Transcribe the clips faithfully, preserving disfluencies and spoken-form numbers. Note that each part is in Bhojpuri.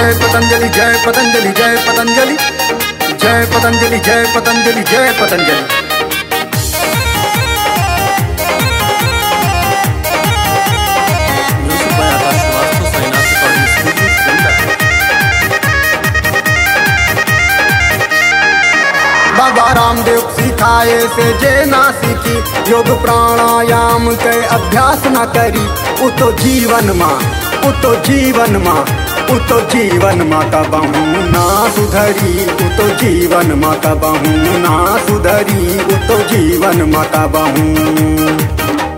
जय पतंजलि जय पतंजलि जय पतंजलि जय पतंजलि जय पतंजलि जय पतंजलि। बाबा रामदेव सिखाए से जे ना सीखी, योग प्राणायाम के अभ्यास न करी, उ तो जीवन माँ उ तो जीवन माँ उ तो जीवन माँ का बहु ना सुधरी, उ तो जीवन माँ का बहु ना सुधरी, उ तो जीवन माँ का बहु।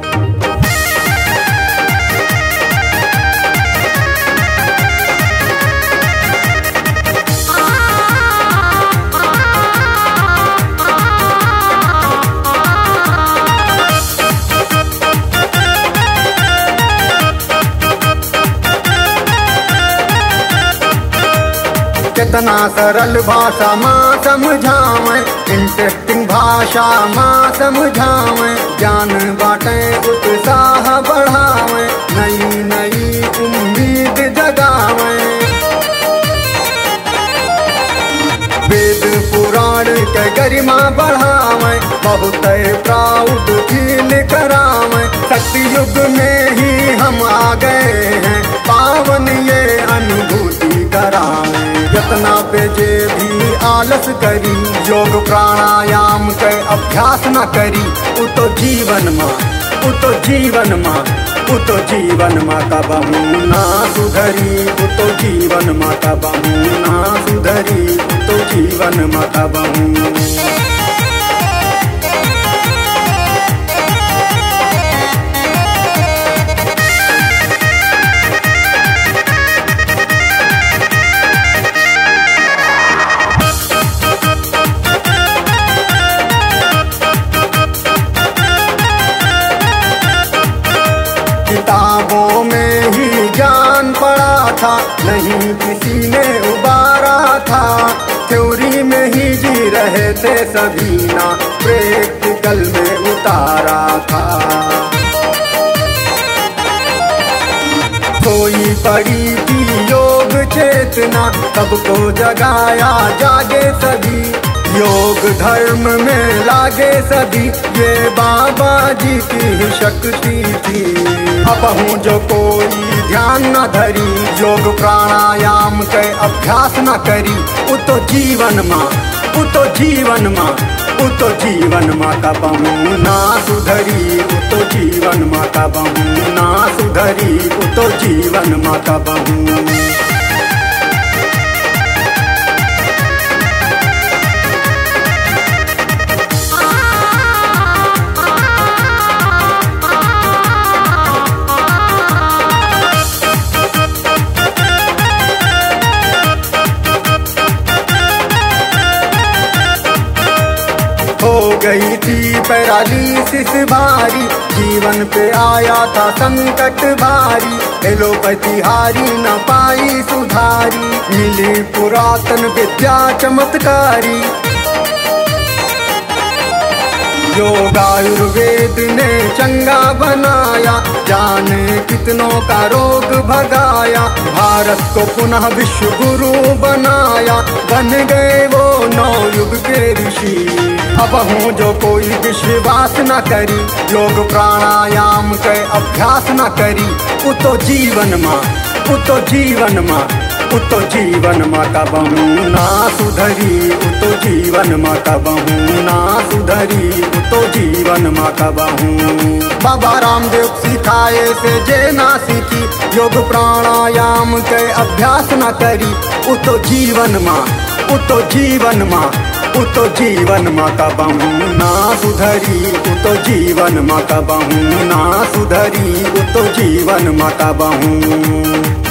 कितना सरल भाषा माँ समझावे, इंटरेस्टिंग भाषा माँ समझावे, ज्ञान बाटे उत्साह बढ़ावे, नई नई उम्मीद जगावे। वेद पुराण के गरिमा बढ़ावे, बहुत प्राउड फील करावे, सत्य युग में ही हम आ गए हैं, पावन ये अनुभूति करावे। यतना पे जे भी आलस करी, योग प्राणायाम के अभ्यास न करी, उ तो जीवन माँ उ तो जीवन माँ उ तो जीवन माँ का बहु ना सुधरी, उ तो जीवन माँ का बहु ना सुधरी, उ तो जीवन माँ का बहु। किताबों में ही ज्ञान पढ़ा था, नहीं किसी ने उबारा था, थ्योरी में ही जी रहे थे सभी ना, प्रैक्टिकल में उतारा था। कोई पड़ी थी योग चेतना, सबको जगाया जागे सभी, योग धर्म में लागे सभी, ये बाबा जी की शक्ति थी। अब हूँ जो कोई ध्यान न धरी, योग प्राणायाम के अभ्यास न करी, उ तो जीवन माँ उ तो जीवन माँ उ तो जीवन माँ का बहु ना सुधरी, उ तो जीवन माँ का बहु ना सुधरी, उ तो जीवन माँ का बहु। हो गई थी पैरालिसिस भारी, जीवन पे आया था संकट भारी, एलोपैथी हारी न पाई सुधारी, मिली पुरातन विद्या चमत्कारी। योग आयुर्वेद ने चंगा बनाया, जाने कितनों का रोग भगाया, भारत को पुनः विश्व गुरु बनाया, बन गए वो नौ युग के ऋषि। अब हूँ जो कोई विश्वास न करी, योग प्राणायाम के अभ्यास न करी, उ तो जीवन माँ उ तो जीवन माँ उ तो जीवन माँ का बहु ना सुधरी, उ तो जीवन माँ का बहु ना सुधरी, उ तो जीवन माँ का बहु। बाबा रामदेव सिखाए से जे ना सीखी, योग प्राणायाम के अभ्यास न करी, उ तो जीवन माँ उ तो जीवन माँ उ तो जीवन माँ का बहु ना सुधरी, उ तो जीवन माँ का बहु ना सुधरी, उ तो जीवन माँ का बहु।